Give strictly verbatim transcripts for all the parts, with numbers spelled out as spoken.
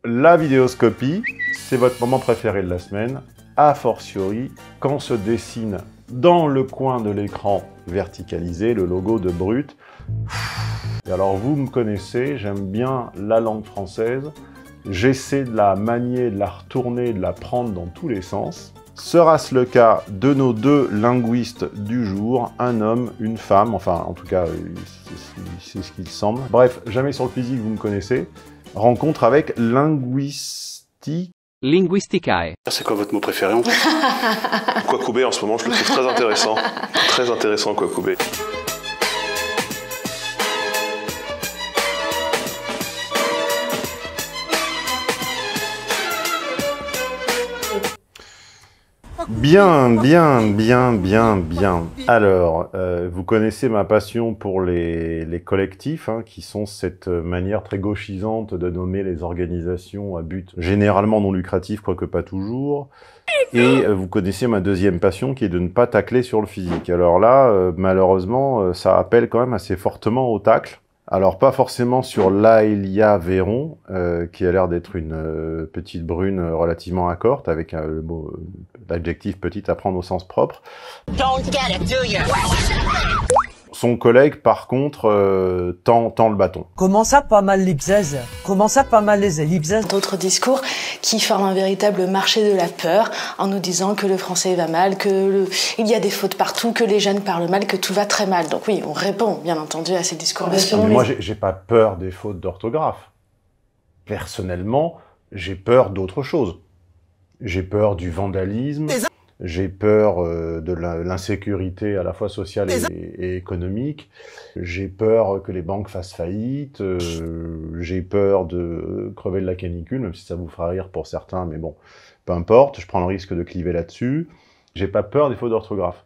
La vidéoscopie, c'est votre moment préféré de la semaine, a fortiori quand se dessine dans le coin de l'écran verticalisé le logo de Brut. Et alors vous me connaissez, j'aime bien la langue française, j'essaie de la manier, de la retourner, de la prendre dans tous les sens. Sera-ce le cas de nos deux linguistes du jour, un homme, une femme, enfin en tout cas c'est ce qu'il semble. Bref, jamais sur le physique vous me connaissez. Rencontre avec linguistique. Linguisticae. C'est quoi votre mot préféré en plus? Kwakubé en ce moment, je le trouve très intéressant. Très intéressant, Kwakubé. Bien, bien, bien, bien, bien. Alors, euh, vous connaissez ma passion pour les, les collectifs, hein, qui sont cette manière très gauchisante de nommer les organisations à but généralement non lucratif, quoique pas toujours. Et euh, vous connaissez ma deuxième passion, qui est de ne pas tacler sur le physique. Alors là, euh, malheureusement, euh, ça appelle quand même assez fortement au tacle. Alors, pas forcément sur Laëlia Véron, euh, qui a l'air d'être une euh, petite brune relativement accorte, avec euh, le mot, euh, l'adjectif petite à prendre au sens propre. Don't get it, do you? Son collègue, par contre, euh, tend, tend le bâton. Comment ça, pas mal l'ellipsèse? Comment ça, pas mal les ellipsèses? D'autres discours qui forment un véritable marché de la peur, en nous disant que le français va mal, que le... il y a des fautes partout, que les jeunes parlent mal, que tout va très mal. Donc oui, on répond, bien entendu, à ces discours. Mais moi, j'ai pas peur des fautes d'orthographe. Personnellement, j'ai peur d'autre chose. J'ai peur du vandalisme. J'ai peur euh, de l'insécurité à la fois sociale et, et économique. J'ai peur que les banques fassent faillite. Euh, j'ai peur de crever de la canicule, même si ça vous fera rire pour certains, mais bon, peu importe. Je prends le risque de cliver là-dessus. J'ai pas peur des fautes d'orthographe.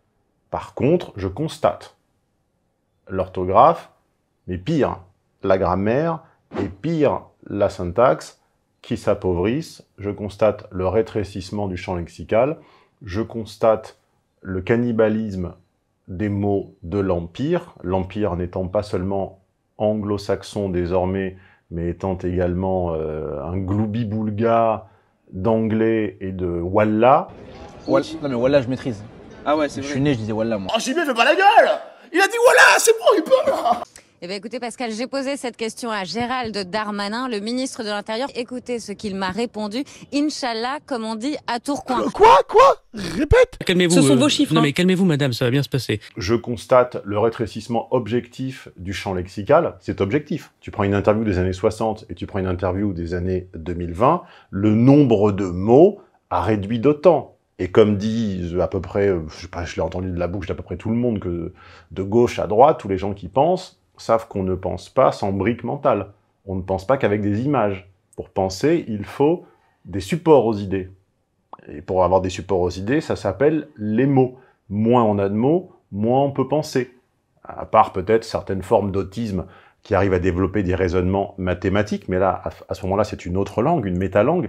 Par contre, je constate l'orthographe, mais pire, la grammaire, et pire, la syntaxe, qui s'appauvrissent. Je constate le rétrécissement du champ lexical. Je constate le cannibalisme des mots de l'Empire, l'Empire n'étant pas seulement anglo-saxon désormais, mais étant également euh, un gloubi-boulga d'anglais et de Wallah. Wall... Non mais Wallah je maîtrise. Ah ouais, c'est vrai. Je suis né, je disais Wallah moi. Oh J B, fais pas la gueule! Il a dit Wallah, c'est bon, il peut là! Eh bien écoutez Pascal, j'ai posé cette question à Gérald Darmanin, le ministre de l'Intérieur. Écoutez ce qu'il m'a répondu. Inch'Allah, comme on dit à Tourcoing. Quoi? Quoi? Répète! Calmez-vous. Ce sont euh... vos chiffres. Non hein. mais calmez-vous madame, ça va bien se passer. Je constate le rétrécissement objectif du champ lexical. C'est objectif. Tu prends une interview des années soixante et tu prends une interview des années deux mille vingt, le nombre de mots a réduit d'autant. Et comme dit à peu près, je sais pas, je l'ai entendu de la bouche d'à peu près tout le monde, que de gauche à droite, tous les gens qui pensent, savent qu'on ne pense pas sans briques mentales. On ne pense pas qu'avec des images. Pour penser, il faut des supports aux idées. Et pour avoir des supports aux idées, ça s'appelle les mots. Moins on a de mots, moins on peut penser. À part peut-être certaines formes d'autisme qui arrivent à développer des raisonnements mathématiques, mais là, à ce moment-là, c'est une autre langue, une métalangue.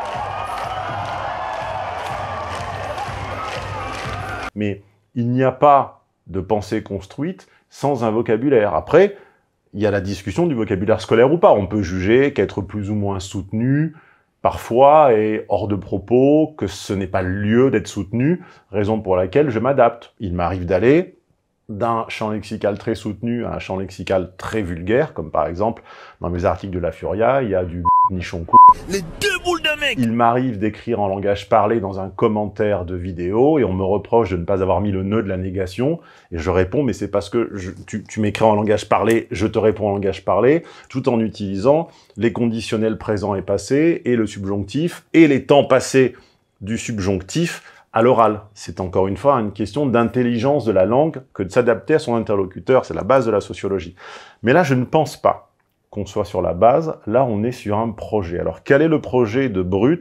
Mais il n'y a pas de pensée construite sans un vocabulaire. Après, il y a la discussion du vocabulaire scolaire ou pas. On peut juger qu'être plus ou moins soutenu, parfois, est hors de propos, que ce n'est pas le lieu d'être soutenu, raison pour laquelle je m'adapte. Il m'arrive d'aller d'un champ lexical très soutenu à un champ lexical très vulgaire, comme par exemple, dans mes articles de La Furia, il y a du nichon cou. Les deux boules de mec! Il m'arrive d'écrire en langage parlé dans un commentaire de vidéo, et on me reproche de ne pas avoir mis le nœud de la négation, et je réponds, mais c'est parce que je, tu, tu m'écris en langage parlé, je te réponds en langage parlé, tout en utilisant les conditionnels présents et passés, et le subjonctif, et les temps passés du subjonctif, à l'oral. C'est encore une fois une question d'intelligence de la langue que de s'adapter à son interlocuteur, c'est la base de la sociologie. Mais là, je ne pense pas qu'on soit sur la base, là on est sur un projet. Alors quel est le projet de Brut?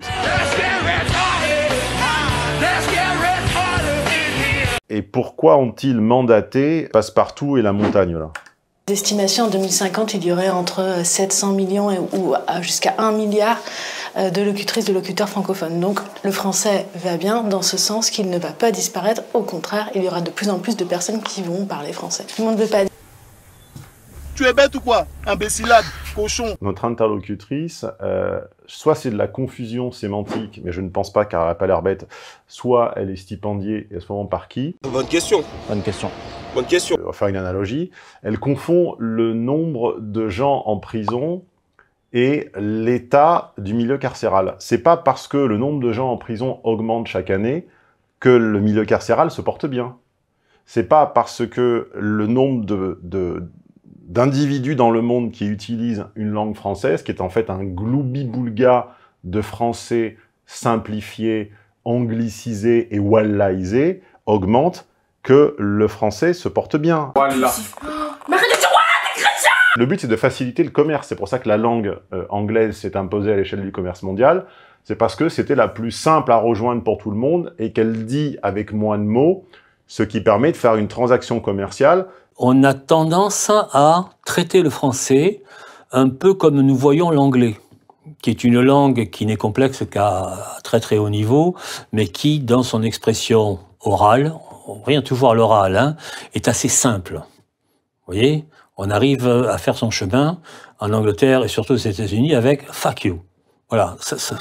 Et pourquoi ont-ils mandaté Passepartout et la montagne là? D'estimation, en deux mille cinquante, il y aurait entre sept cents millions et, ou jusqu'à un milliard de locutrices, de locuteurs francophones. Donc le français va bien dans ce sens qu'il ne va pas disparaître. Au contraire, il y aura de plus en plus de personnes qui vont parler français. Tout le monde ne veut pas dire Tu es bête ou quoi? Imbécilade, cochon. Notre interlocutrice, euh, soit c'est de la confusion sémantique, mais je ne pense pas car elle n'a pas l'air bête, soit elle est stipendiée, et à ce moment par qui? Bonne question. Bonne question. Bonne question. On va faire une analogie. Elle confond le nombre de gens en prison et l'état du milieu carcéral. C'est pas parce que le nombre de gens en prison augmente chaque année que le milieu carcéral se porte bien. C'est pas parce que le nombre de, de, d'individus dans le monde qui utilisent une langue française, qui est en fait un gloubi-boulga de français simplifié, anglicisé et wallahisé, augmente, que le français se porte bien. Voilà. Le but, c'est de faciliter le commerce. C'est pour ça que la langue euh, anglaise s'est imposée à l'échelle du commerce mondial. C'est parce que c'était la plus simple à rejoindre pour tout le monde et qu'elle dit avec moins de mots, ce qui permet de faire une transaction commerciale. On a tendance à traiter le français un peu comme nous voyons l'anglais, qui est une langue qui n'est complexe qu'à très très haut niveau, mais qui, dans son expression orale, on revient toujours à l'oral, hein, est assez simple. Vous voyez, on arrive à faire son chemin en Angleterre et surtout aux États-Unis avec « fuck you ». Voilà, ça, ça,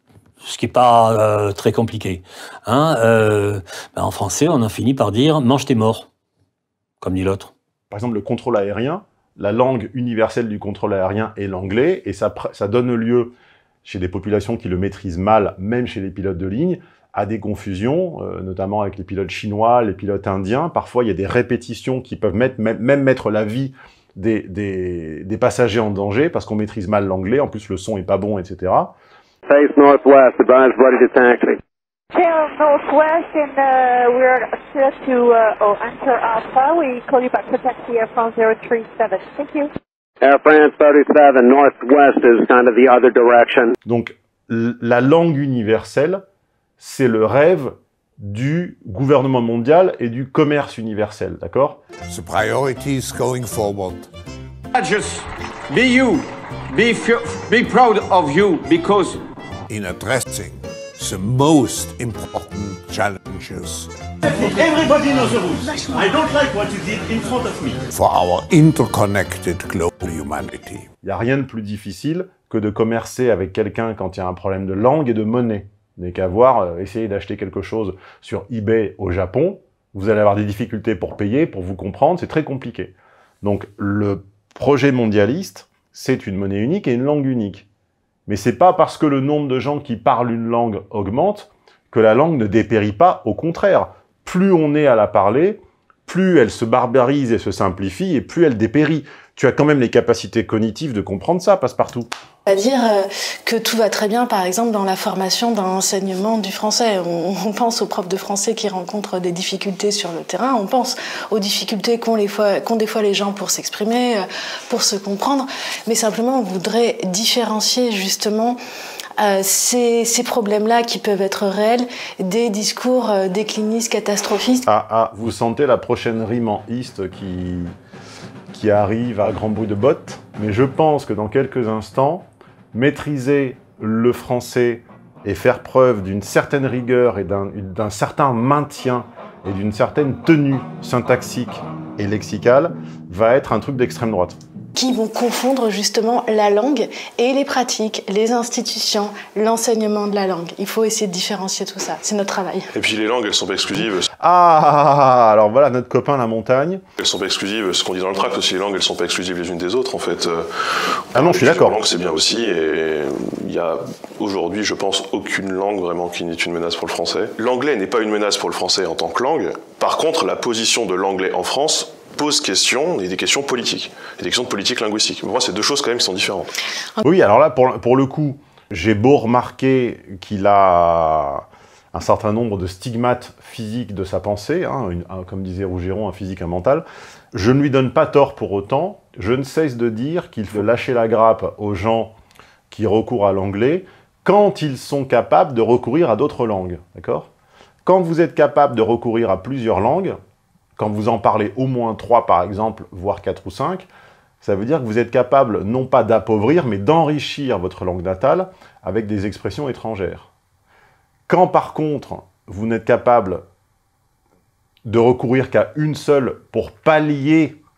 ce qui n'est pas euh, très compliqué. Hein, euh, ben en français, on en finit par dire « mange tes morts », comme dit l'autre. Par exemple, le contrôle aérien, la langue universelle du contrôle aérien est l'anglais, et ça, ça donne lieu, chez des populations qui le maîtrisent mal, même chez les pilotes de ligne, à des confusions, euh, notamment avec les pilotes chinois, les pilotes indiens. Parfois, il y a des répétitions qui peuvent mettre, même, même mettre la vie des, des, des passagers en danger, parce qu'on maîtrise mal l'anglais, en plus le son est pas bon, et cetera. Face northwest, advise ready to taxi. Tail northwest, and uh, we're set to uh, oh, enter Alpha. We call you back to taxi Air France zero three seven. Thank you. Air France thirty-seven, northwest is kind of the other direction. Donc, la langue universelle, c'est le rêve du gouvernement mondial et du commerce universel, d'accord? The priorities going forward. Just be you, be, be proud of you, because in addressing the most important challenges. Everybody knows the rules. I don't like what you did in front of me. For our interconnected global humanity. Il n'y a rien de plus difficile que de commercer avec quelqu'un quand il y a un problème de langue et de monnaie. Vous n'avez qu'à voir, euh, essayer d'acheter quelque chose sur eBay au Japon, vous allez avoir des difficultés pour payer, pour vous comprendre, c'est très compliqué. Donc le projet mondialiste, c'est une monnaie unique et une langue unique. Mais c'est pas parce que le nombre de gens qui parlent une langue augmente que la langue ne dépérit pas, au contraire. Plus on est à la parler, plus elle se barbarise et se simplifie, et plus elle dépérit. Tu as quand même les capacités cognitives de comprendre ça, Passepartout. On va dire euh, que tout va très bien, par exemple, dans la formation d'un enseignement du français. On, on pense aux profs de français qui rencontrent des difficultés sur le terrain, on pense aux difficultés qu'ont, les fois, qu'ont des fois les gens pour s'exprimer, euh, pour se comprendre, mais simplement on voudrait différencier justement euh, ces, ces problèmes-là qui peuvent être réels des discours euh, déclinistes, catastrophistes. Ah, ah, vous sentez la prochaine rime en iste qui, qui arrive à grand bruit de bottes, mais je pense que dans quelques instants, maîtriser le français et faire preuve d'une certaine rigueur et d'un, d'un certain maintien et d'une certaine tenue syntaxique et lexicale va être un truc d'extrême droite. Qui vont confondre justement la langue et les pratiques, les institutions, l'enseignement de la langue. Il faut essayer de différencier tout ça, c'est notre travail. Et puis les langues, elles sont pas exclusives. Ah, alors voilà notre copain la montagne. Elles sont pas exclusives, ce qu'on dit dans le tract aussi, les langues, elles sont pas exclusives les unes des autres en fait. Ah non, je suis d'accord. La langue, c'est bien aussi, et il y a aujourd'hui, je pense, aucune langue vraiment qui n'est une menace pour le français. L'anglais n'est pas une menace pour le français en tant que langue. Par contre, la position de l'anglais en France pose question, et des questions politiques, et des questions de politique linguistique. Pour moi, c'est deux choses quand même qui sont différentes. Oui, alors là, pour, pour le coup, j'ai beau remarquer qu'il a un certain nombre de stigmates physiques de sa pensée, hein, une, un, comme disait Rougeron, un physique, un mental, je ne lui donne pas tort pour autant, je ne cesse de dire qu'il faut lâcher la grappe aux gens qui recourent à l'anglais quand ils sont capables de recourir à d'autres langues, d'accord ? Quand vous êtes capable de recourir à plusieurs langues, quand vous en parlez au moins trois par exemple, voire quatre ou cinq, ça veut dire que vous êtes capable non pas d'appauvrir, mais d'enrichir votre langue natale avec des expressions étrangères. Quand par contre, vous n'êtes capable de recourir qu'à une seule pour pallier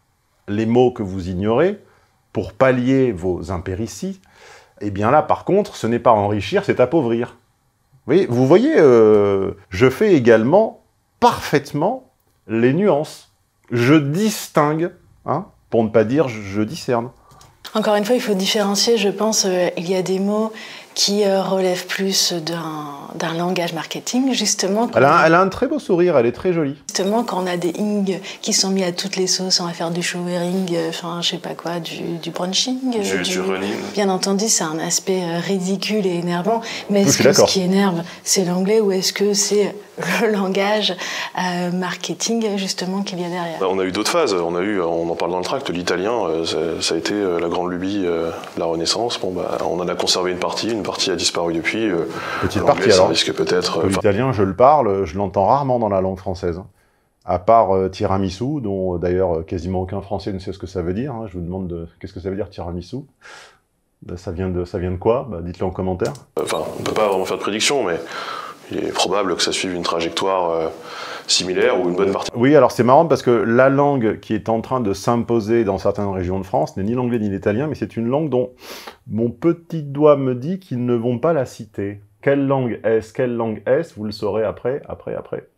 les mots que vous ignorez, pour pallier vos impérities, eh bien là, par contre, ce n'est pas enrichir, c'est appauvrir. Vous voyez, vous voyez euh, je fais également parfaitement les nuances. Je distingue, hein, pour ne pas dire je, je discerne. Encore une fois, il faut différencier, je pense, euh, il y a des mots qui euh, relèvent plus d'un langage marketing, justement. Elle a, elle a un très beau sourire, elle est très jolie. Justement, quand on a des ing qui sont mis à toutes les sauces, on va faire du showering, enfin, je sais pas quoi, du, du brunching. Du, du, du running. Bien entendu, c'est un aspect euh, ridicule et énervant, mais est-ce oui, que ce qui énerve, c'est l'anglais ou est-ce que c'est le langage euh, marketing, justement, qu'il y a derrière? Bah, on a eu d'autres phases, on a eu, on en parle dans le tract, l'italien, euh, ça, ça a été euh, la grande lubie euh, de la Renaissance. Bon, bah, on en a conservé une partie, une partie a disparu depuis. Euh, Petite partie, alors. Risque peut-être. Euh, l'italien, je le parle, je l'entends rarement dans la langue française. À part euh, tiramisu, dont euh, d'ailleurs quasiment aucun Français ne sait ce que ça veut dire. Hein. Je vous demande de... qu'est-ce que ça veut dire tiramisu. Bah, ça vient de, ça vient de quoi? Bah, dites-le en commentaire. Enfin, on ne peut pas vraiment faire de prédiction, mais il est probable que ça suive une trajectoire euh, similaire ou une bonne partie. Oui, alors c'est marrant parce que la langue qui est en train de s'imposer dans certaines régions de France n'est ni l'anglais ni l'italien, mais c'est une langue dont mon petit doigt me dit qu'ils ne vont pas la citer. Quelle langue est-ce? Quelle langue est-ce? Vous le saurez après, après, après.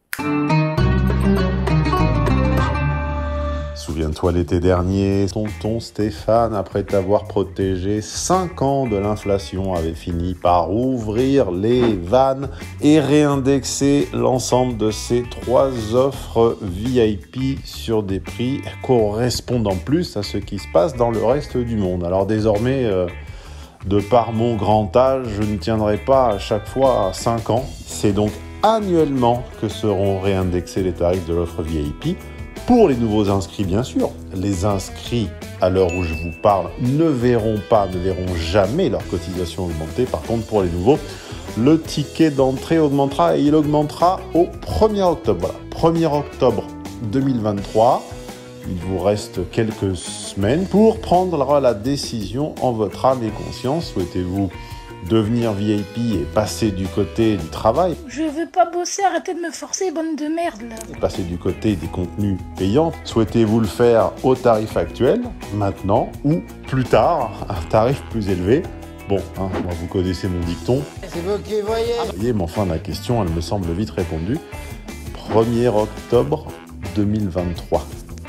Souviens-toi l'été dernier, tonton Stéphane, après t'avoir protégé cinq ans de l'inflation, avait fini par ouvrir les vannes et réindexer l'ensemble de ses trois offres V I P sur des prix correspondant plus à ce qui se passe dans le reste du monde. Alors désormais, euh, de par mon grand âge, je ne tiendrai pas à chaque fois à cinq ans. C'est donc annuellement que seront réindexés les tarifs de l'offre V I P. Pour les nouveaux inscrits, bien sûr, les inscrits, à l'heure où je vous parle, ne verront pas, ne verront jamais leur cotisation augmenter. Par contre, pour les nouveaux, le ticket d'entrée augmentera et il augmentera au premier octobre. Voilà, premier octobre deux mille vingt-trois. Il vous reste quelques semaines pour prendre la décision en votre âme et conscience. Souhaitez-vous devenir V I P et passer du côté du travail? Je veux pas bosser, arrêtez de me forcer, bande de merde, là. Passer du côté des contenus payants. Souhaitez-vous le faire au tarif actuel, maintenant, ou plus tard, un tarif plus élevé? Bon, hein, moi, vous connaissez mon dicton. C'est vous qui voyez. Vous voyez, mais enfin, ma question, elle me semble vite répondue. premier octobre deux mille vingt-trois.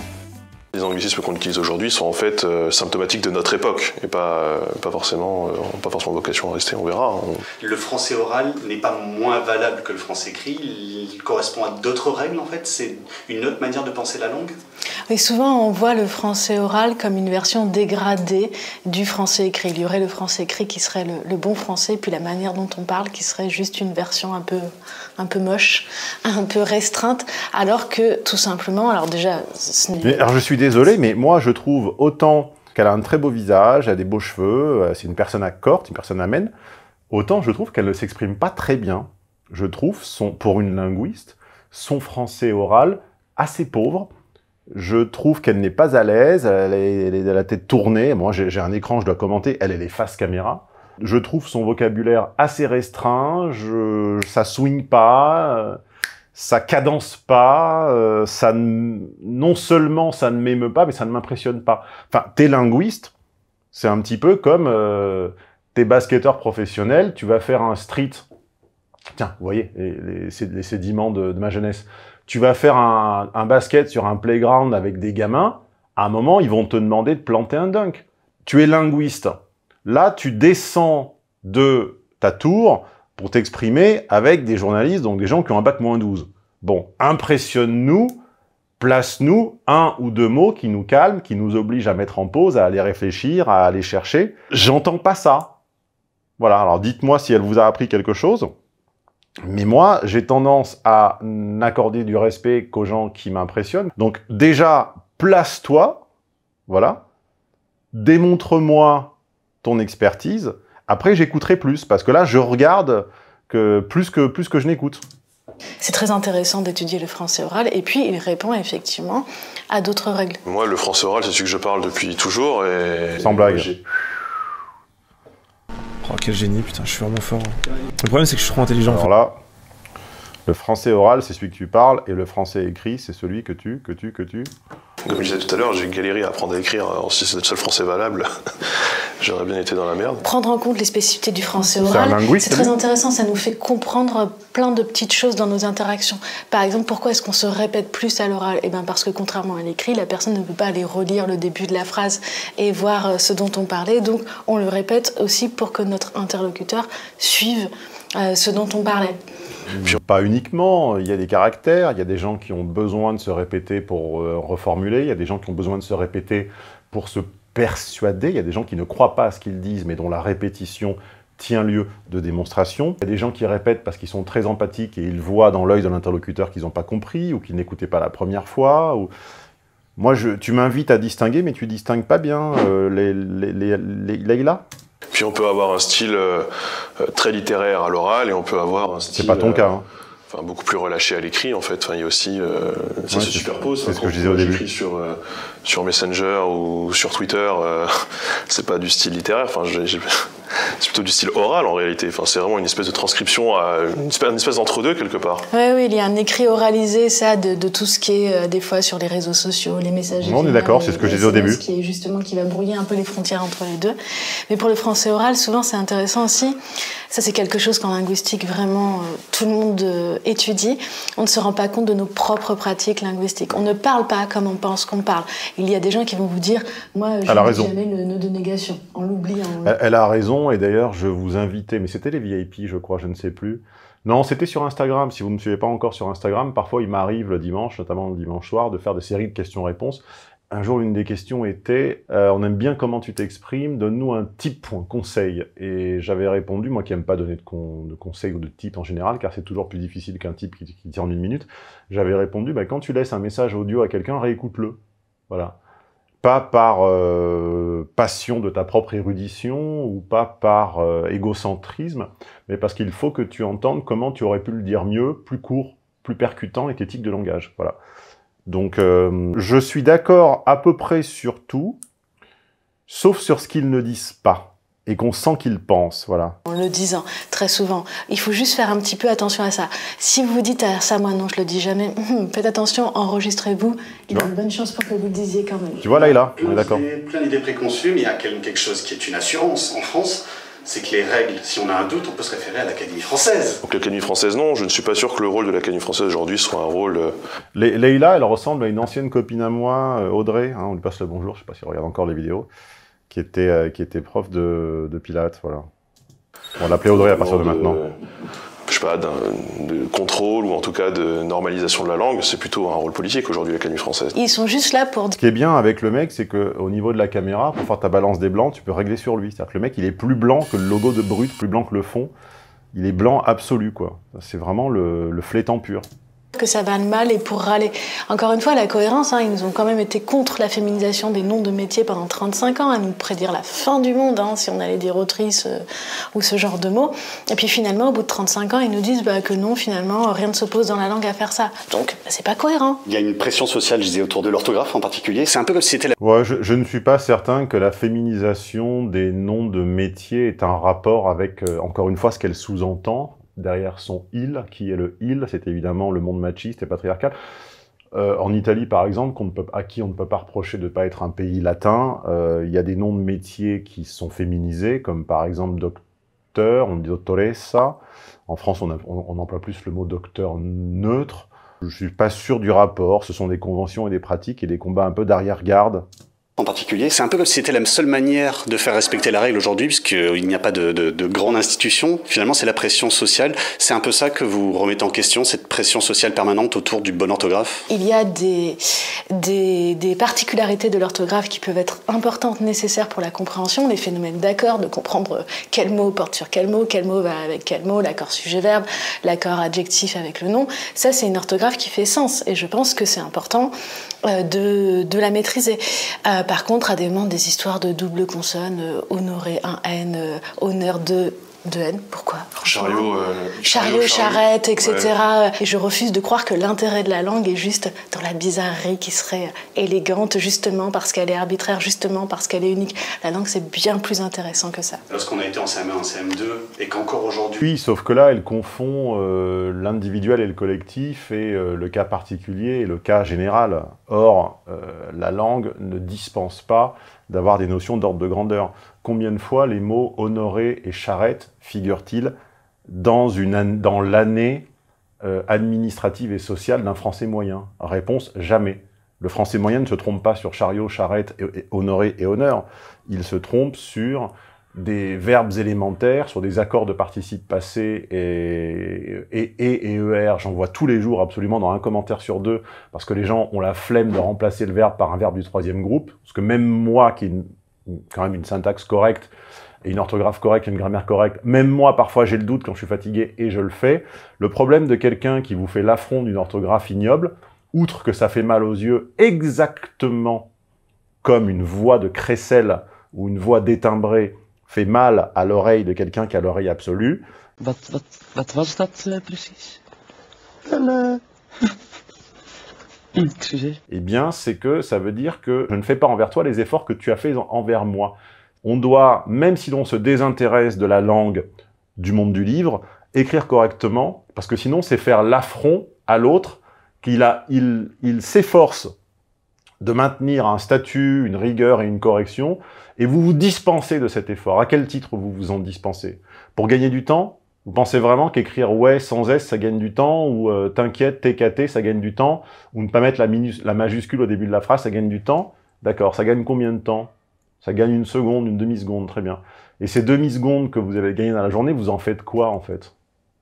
Les anglicismes qu'on utilise aujourd'hui sont en fait euh, symptomatiques de notre époque et pas, euh, pas, forcément, euh, pas forcément vocation à rester, on verra. On... Le français oral n'est pas moins valable que le français écrit, il correspond à d'autres règles en fait, c'est une autre manière de penser la langue. Oui, souvent on voit le français oral comme une version dégradée du français écrit. Il y aurait le français écrit qui serait le, le bon français, puis la manière dont on parle qui serait juste une version un peu, un peu moche, un peu restreinte, alors que tout simplement, alors déjà... Ce mais, alors je suis désolé, mais moi je trouve autant qu'elle a un très beau visage, elle a des beaux cheveux, c'est une personne à corte, une personne amène, autant je trouve qu'elle ne s'exprime pas très bien. Je trouve, son, pour une linguiste, son français oral assez pauvre. Je trouve qu'elle n'est pas à l'aise, elle, elle est à la tête tournée. Moi, j'ai un écran, je dois commenter. Elle, elle est face caméra. Je trouve son vocabulaire assez restreint. Je, ça swing pas, euh, ça cadence pas. Euh, ça non seulement ça ne m'émeut pas, mais ça ne m'impressionne pas. Enfin, t'es linguiste, c'est un petit peu comme euh, t'es basketteur professionnel. Tu vas faire un street. Tiens, vous voyez les, les, les sédiments de, de ma jeunesse. Tu vas faire un, un basket sur un playground avec des gamins, à un moment, ils vont te demander de planter un dunk. Tu es linguiste. Là, tu descends de ta tour pour t'exprimer avec des journalistes, donc des gens qui ont un bac moins douze. Bon, impressionne-nous, place-nous un ou deux mots qui nous calment, qui nous obligent à mettre en pause, à aller réfléchir, à aller chercher. J'entends pas ça. Voilà, alors dites-moi si elle vous a appris quelque chose. Mais moi, j'ai tendance à n'accorder du respect qu'aux gens qui m'impressionnent. Donc déjà, place-toi, voilà, démontre-moi ton expertise. Après, j'écouterai plus, parce que là, je regarde que plus que, plus que je n'écoute. C'est très intéressant d'étudier le français oral, et puis il répond effectivement à d'autres règles. Moi, le français oral, c'est celui que je parle depuis toujours, et... Sans blague. Oh, quel génie, putain, je suis vraiment fort. Le problème, c'est que je suis trop intelligent. Alors là, le français oral, c'est celui que tu parles, et le français écrit, c'est celui que tu, que tu, que tu... Comme je disais tout à l'heure, j'ai galéré à apprendre à écrire. Alors si c'est le seul français valable, j'aurais bien été dans la merde. Prendre en compte les spécificités du français oral, c'est très intéressant, ça nous fait comprendre plein de petites choses dans nos interactions. Par exemple, pourquoi est-ce qu'on se répète plus à l'oral? Eh bien parce que contrairement à l'écrit, la personne ne peut pas aller relire le début de la phrase et voir ce dont on parlait, donc on le répète aussi pour que notre interlocuteur suive euh, ce dont on parlait. Pas uniquement, il y a des caractères, il y a des gens qui ont besoin de se répéter pour euh, reformuler, il y a des gens qui ont besoin de se répéter pour se persuader, il y a des gens qui ne croient pas à ce qu'ils disent, mais dont la répétition tient lieu de démonstration. Il y a des gens qui répètent parce qu'ils sont très empathiques et ils voient dans l'œil de l'interlocuteur qu'ils n'ont pas compris ou qu'ils n'écoutaient pas la première fois. Ou... Moi, je, tu m'invites à distinguer, mais tu distingues pas bien euh, les, les, les, les, Leïla. Puis on peut avoir un style euh, très littéraire à l'oral et on peut avoir un style... C'est pas ton euh, cas, hein. Enfin, beaucoup plus relâché à l'écrit, en fait. Enfin, il y a aussi... Euh, ça ouais, se superpose. C'est ce que je disais au début. Sur, euh, sur Messenger ou sur Twitter, euh, c'est pas du style littéraire. Enfin, c'est plutôt du style oral, en réalité. Enfin, c'est vraiment une espèce de transcription, à, une espèce, une espèce d'entre-deux, quelque part. Oui, oui, il y a un écrit oralisé, ça, de, de tout ce qui est, euh, des fois, sur les réseaux sociaux, les messages... Non, on est d'accord, c'est ce que je disais au début. Qui est justement, qui va brouiller un peu les frontières entre les deux. Mais pour le français oral, souvent, c'est intéressant aussi. Ça, c'est quelque chose qu'en linguistique, vraiment, euh, tout le monde euh, étudie. On ne se rend pas compte de nos propres pratiques linguistiques. On ne parle pas comme on pense qu'on parle. Il y a des gens qui vont vous dire, moi, je ne dis jamais le nœud de négation. On l'oublie. En... Elle, elle a raison, et d'ailleurs, je vous invitais, mais c'était les V I P, je crois, je ne sais plus. Non, c'était sur Instagram. Si vous ne me suivez pas encore sur Instagram, parfois il m'arrive le dimanche, notamment le dimanche soir, de faire des séries de questions-réponses. Un jour, une des questions était euh, « On aime bien comment tu t'exprimes, donne-nous un tip ou un conseil. » Et j'avais répondu, moi qui n'aime pas donner de, con, de conseils ou de tips en général, car c'est toujours plus difficile qu'un tip qui, qui tient en une minute, j'avais répondu bah, « Quand tu laisses un message audio à quelqu'un, réécoute-le. » Voilà. Pas par euh, passion de ta propre érudition ou pas par euh, égocentrisme, mais parce qu'il faut que tu entendes comment tu aurais pu le dire mieux, plus court, plus percutant et éthique de langage. Voilà. Donc, euh, je suis d'accord à peu près sur tout, sauf sur ce qu'ils ne disent pas, et qu'on sent qu'ils pensent, voilà. En le disant, très souvent. Il faut juste faire un petit peu attention à ça. Si vous vous dites à ça, moi non, je le dis jamais, hum, faites attention, enregistrez-vous, il y a une bonne chance pour que vous le disiez quand même. Tu vois, Leïla, on est d'accord. Il y a plein d'idées préconçues, mais il y a quelque chose qui est une assurance en France. C'est que les règles, si on a un doute, on peut se référer à l'Académie française. Donc l'Académie française, non. Je ne suis pas sûr que le rôle de l'Académie française aujourd'hui soit un rôle... Euh... Le Leïla, elle ressemble à une ancienne copine à moi, Audrey, hein, on lui passe le bonjour, je ne sais pas si elle regarde encore les vidéos, qui était, euh, qui était prof de, de Pilates, voilà. On l'appelait Audrey à partir de, de maintenant. Je sais pas, de contrôle ou en tout cas de normalisation de la langue, c'est plutôt un rôle politique aujourd'hui, l'Académie française. Ils sont juste là pour... Ce qui est bien avec le mec, c'est qu'au niveau de la caméra, pour faire ta balance des blancs, tu peux régler sur lui. C'est-à-dire que le mec, il est plus blanc que le logo de Brut, plus blanc que le fond. Il est blanc absolu, quoi. C'est vraiment le, le flétan pur. Que ça va mal et pour râler. Encore une fois, la cohérence, hein, ils nous ont quand même été contre la féminisation des noms de métiers pendant trente-cinq ans, à nous prédire la fin du monde, hein, si on allait dire autrice euh, ou ce genre de mots. Et puis finalement, au bout de trente-cinq ans, ils nous disent bah, que non, finalement, rien ne s'oppose dans la langue à faire ça. Donc, bah, c'est pas cohérent. Il y a une pression sociale, je disais, autour de l'orthographe en particulier. C'est un peu comme si c'était la... Ouais, je, je ne suis pas certain que la féminisation des noms de métiers ait un rapport avec, euh, encore une fois, ce qu'elle sous-entend. Derrière son « il », qui est le « il », c'est évidemment le monde machiste et patriarcal. Euh, en Italie, par exemple, qu'on ne peut, à qui on ne peut pas reprocher de ne pas être un pays latin, euh, il y a des noms de métiers qui sont féminisés, comme par exemple docteur, on dit doctoressa. En France, on, a, on, on emploie plus le mot docteur neutre. Je ne suis pas sûr du rapport, ce sont des conventions et des pratiques et des combats un peu d'arrière-garde. En particulier, c'est un peu comme si c'était la seule manière de faire respecter la règle aujourd'hui, puisqu'il n'y a pas de, de, de grande institution. Finalement, c'est la pression sociale. C'est un peu ça que vous remettez en question, cette pression sociale permanente autour du bon orthographe. Il y a des, des, des particularités de l'orthographe qui peuvent être importantes, nécessaires pour la compréhension, les phénomènes d'accord, de comprendre quel mot porte sur quel mot, quel mot va avec quel mot, l'accord sujet-verbe, l'accord adjectif avec le nom. Ça, c'est une orthographe qui fait sens, et je pense que c'est important euh, de, de la maîtriser. Euh, Par contre, à des moments, des histoires de double consonne, euh, honorer un N, euh, honneur de, de N, pourquoi? Chariot, euh, chariot, chariot, charrette, et cetera. Ouais. Et je refuse de croire que l'intérêt de la langue est juste dans la bizarrerie qui serait élégante, justement parce qu'elle est arbitraire, justement parce qu'elle est unique. La langue, c'est bien plus intéressant que ça. Lorsqu'on a été en C M un, en C M deux, et qu'encore aujourd'hui... Oui, sauf que là, elle confond euh, l'individuel et le collectif, et euh, le cas particulier et le cas général. Or, euh, la langue ne dispense pas d'avoir des notions d'ordre de grandeur. Combien de fois les mots « honoré » et « charrette » figurent-ils dans, une, dans l'année euh, administrative et sociale d'un français moyen? Réponse, jamais. Le français moyen ne se trompe pas sur chariot, charrette, et, et, honoré et honneur. Il se trompe sur des verbes élémentaires, sur des accords de participe passé et, et, et, et E R. J'en vois tous les jours absolument dans un commentaire sur deux, parce que les gens ont la flemme de remplacer le verbe par un verbe du troisième groupe, parce que même moi, qui ai une, quand même une syntaxe correcte, et une orthographe correcte et une grammaire correcte, même moi, parfois, j'ai le doute quand je suis fatigué et je le fais. Le problème de quelqu'un qui vous fait l'affront d'une orthographe ignoble, outre que ça fait mal aux yeux, exactement comme une voix de crécelle ou une voix détimbrée fait mal à l'oreille de quelqu'un qui a l'oreille absolue. Wat, wat, wat was dat uh, precies? Eh bien, c'est que ça veut dire que je ne fais pas envers toi les efforts que tu as fait envers moi. On doit, même si l'on se désintéresse de la langue du monde du livre, écrire correctement, parce que sinon c'est faire l'affront à l'autre, qu'il a, il, il s'efforce de maintenir un statut, une rigueur et une correction, et vous vous dispensez de cet effort. À quel titre vous vous en dispensez? Pour gagner du temps? Vous pensez vraiment qu'écrire « ouais » sans S, ça gagne du temps, ou euh, « t'inquiète, T K T », ça gagne du temps, ou ne pas mettre la, minus, la majuscule au début de la phrase, ça gagne du temps? D'accord, ça gagne combien de temps? Ça gagne une seconde, une demi-seconde, très bien. Et ces demi-secondes que vous avez gagnées dans la journée, vous en faites quoi, en fait?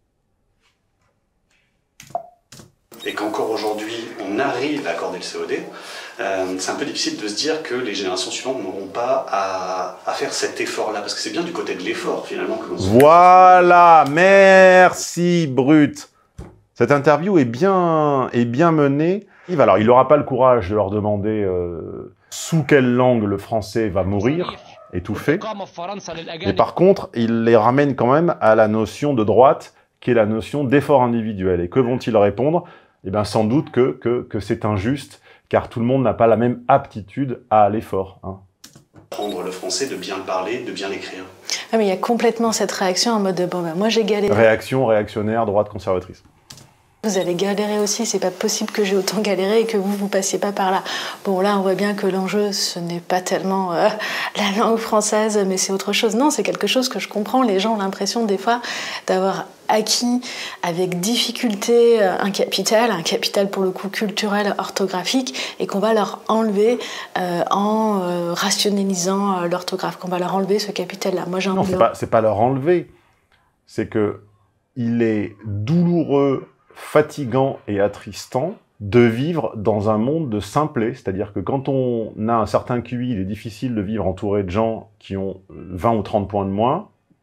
Et qu'encore aujourd'hui, on arrive à accorder le C O D, euh, c'est un peu difficile de se dire que les générations suivantes n'auront pas à, à faire cet effort-là, parce que c'est bien du côté de l'effort, finalement, que l'on se... Voilà, merci, Brut. Cette interview est bien, est bien menée. Alors, il n'aura pas le courage de leur demander euh, sous quelle langue le français va mourir, étouffé. Mais par contre, il les ramène quand même à la notion de droite, qui est la notion d'effort individuel. Et que vont-ils répondre? Eh bien, sans doute que, que, que c'est injuste, car tout le monde n'a pas la même aptitude à l'effort. Hein. Apprendre le français, de bien le parler, de bien l'écrire. Ah, mais il y a complètement cette réaction en mode de, bon, ben, moi j'ai galéré. Réaction réactionnaire, droite conservatrice. Vous avez galéré aussi, c'est pas possible que j'ai autant galéré et que vous, vous passiez pas par là. Bon, là, on voit bien que l'enjeu, ce n'est pas tellement euh, la langue française, mais c'est autre chose. Non, c'est quelque chose que je comprends. Les gens ont l'impression, des fois, d'avoir acquis avec difficulté un capital, un capital pour le coup culturel, orthographique, et qu'on va leur enlever euh, en euh, rationalisant euh, l'orthographe, qu'on va leur enlever ce capital-là. Moi, j'ai Non, c'est pas, c'est pas leur enlever. C'est que il est douloureux, fatigant et attristant de vivre dans un monde de simplé, c'est-à-dire que quand on a un certain Q I, il est difficile de vivre entouré de gens qui ont vingt ou trente points de moins,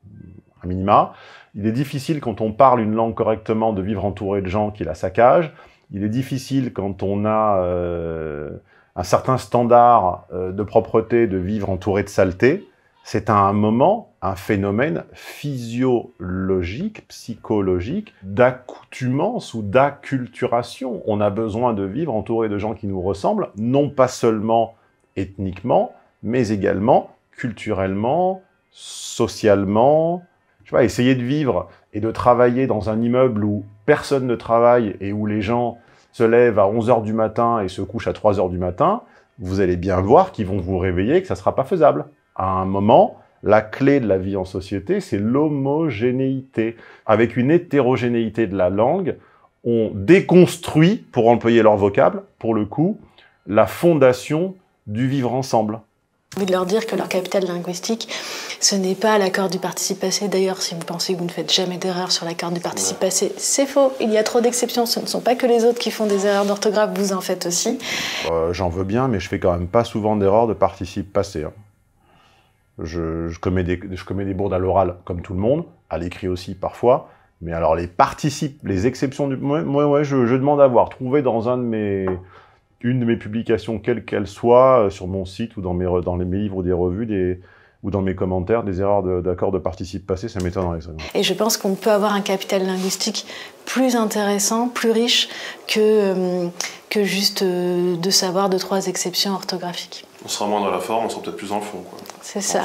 à minima. Il est difficile quand on parle une langue correctement de vivre entouré de gens qui la saccagent. Il est difficile quand on a euh, un certain standard euh, de propreté de vivre entouré de saleté. C'est à un moment un phénomène physiologique, psychologique, d'accoutumance ou d'acculturation. On a besoin de vivre entouré de gens qui nous ressemblent, non pas seulement ethniquement, mais également culturellement, socialement. Je sais pas, essayer de vivre et de travailler dans un immeuble où personne ne travaille et où les gens se lèvent à onze heures du matin et se couchent à trois heures du matin, vous allez bien voir qu'ils vont vous réveiller et que ça ne sera pas faisable. À un moment, la clé de la vie en société, c'est l'homogénéité. Avec une hétérogénéité de la langue, on déconstruit, pour employer leur vocable, pour le coup, la fondation du vivre ensemble. J'ai envie de leur dire que leur capital linguistique, ce n'est pas l'accord du participe passé. D'ailleurs, si vous pensez que vous ne faites jamais d'erreur sur l'accord du participe ouais. passé, c'est faux. Il y a trop d'exceptions. Ce ne sont pas que les autres qui font des erreurs d'orthographe, vous en faites aussi. Euh, J'en veux bien, mais je fais quand même pas souvent d'erreurs de participe passé. Hein. Je, je, commets des, je commets des bourdes à l'oral, comme tout le monde, à l'écrit aussi parfois. Mais alors les participes, les exceptions du... Moi, ouais, ouais, je, je demande à voir. Trouver dans un de mes... une de mes publications, quelle qu'elle soit, sur mon site ou dans mes, dans les, mes livres ou des revues, des, ou dans mes commentaires des erreurs d'accord de, de participe passé, ça m'étonnerait. Et je pense qu'on peut avoir un capital linguistique plus intéressant, plus riche que, euh, que juste euh, de savoir deux, trois exceptions orthographiques. On sera moins dans la forme, on sera peut-être plus dans le fond. C'est ça.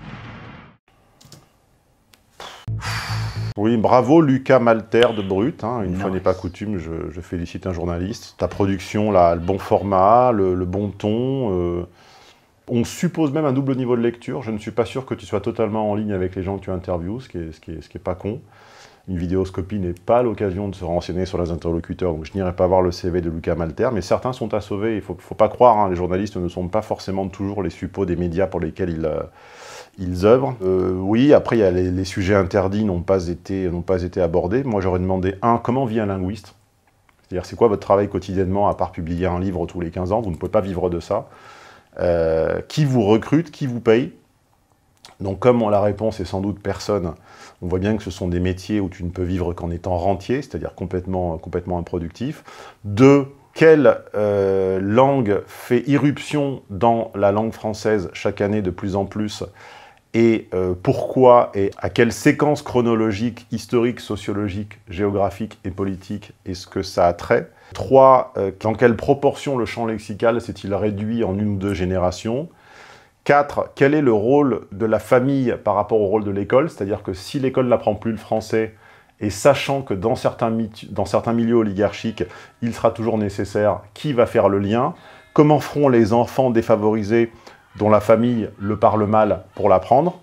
Oui, bravo Lucas Malter de Brut, hein. Une non. fois n'est pas coutume, je, je félicite un journaliste. Ta production, là, le bon format, le, le bon ton, euh, on suppose même un double niveau de lecture. Je ne suis pas sûr que tu sois totalement en ligne avec les gens que tu interviews, ce qui est, ce qui est, ce qui est pas con. Une vidéoscopie n'est pas l'occasion de se renseigner sur les interlocuteurs, donc je n'irai pas voir le C V de Lucas Malter, mais certains sont à sauver, il ne faut, faut pas croire, hein, les journalistes ne sont pas forcément toujours les suppôts des médias pour lesquels ils... Euh, Ils œuvrent. Euh, oui, après, il y a les, les sujets interdits n'ont pas été, n'ont pas été abordés. Moi, j'aurais demandé, un, comment vit un linguiste? C'est-à-dire, c'est quoi votre travail quotidiennement, à part publier un livre tous les quinze ans? Vous ne pouvez pas vivre de ça. Euh, qui vous recrute? Qui vous paye? Donc, comme la réponse est sans doute personne, on voit bien que ce sont des métiers où tu ne peux vivre qu'en étant rentier, c'est-à-dire complètement, complètement improductif. Deux, quelle euh, langue fait irruption dans la langue française chaque année de plus en plus? Et euh, pourquoi et à quelle séquence chronologique, historique, sociologique, géographique et politique est-ce que ça a trait? Trois, euh, dans quelle proportion le champ lexical s'est-il réduit en une ou deux générations? Quatre, quel est le rôle de la famille par rapport au rôle de l'école? C'est-à-dire que si l'école n'apprend plus le français, et sachant que dans certains, dans certains milieux oligarchiques, il sera toujours nécessaire, qui va faire le lien? Comment feront les enfants défavorisés dont la famille le parle mal pour l'apprendre?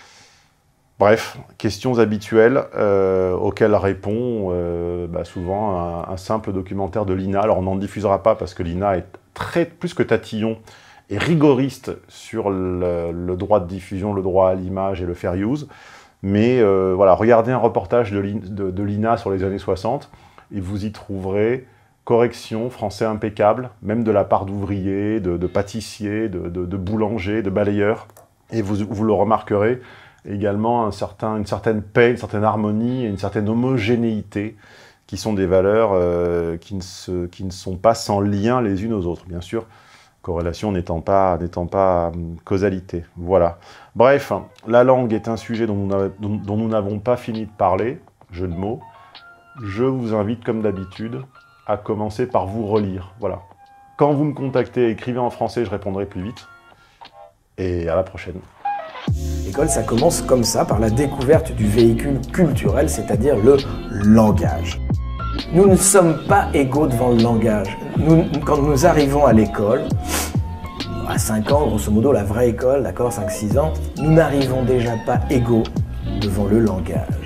Bref, questions habituelles euh, auxquelles répond euh, bah souvent un, un simple documentaire de l'I N A. Alors on n'en diffusera pas parce que l'I N A est très, plus que tatillon et rigoriste sur le, le droit de diffusion, le droit à l'image et le fair use. Mais euh, voilà, regardez un reportage de l'I N A sur les années soixante et vous y trouverez correction, français impeccable, même de la part d'ouvriers, de, de pâtissiers, de, de, de boulangers, de balayeurs. Et vous, vous le remarquerez également, un certain, une certaine paix, une certaine harmonie et une certaine homogénéité qui sont des valeurs euh, qui, ne se, qui ne sont pas sans lien les unes aux autres. Bien sûr, corrélation n'étant pas, n'étant pas causalité. Voilà. Bref, la langue est un sujet dont nous n'avons pas fini de parler, jeu de mots. Je vous invite, comme d'habitude, à commencer par vous relire. Voilà. Quand vous me contactez, écrivez en français, je répondrai plus vite. Et à la prochaine. L'école, ça commence comme ça, par la découverte du véhicule culturel, c'est-à-dire le langage. Nous ne sommes pas égaux devant le langage. Nous, quand nous arrivons à l'école, à cinq ans, grosso modo, la vraie école, d'accord, cinq six ans, nous n'arrivons déjà pas égaux devant le langage.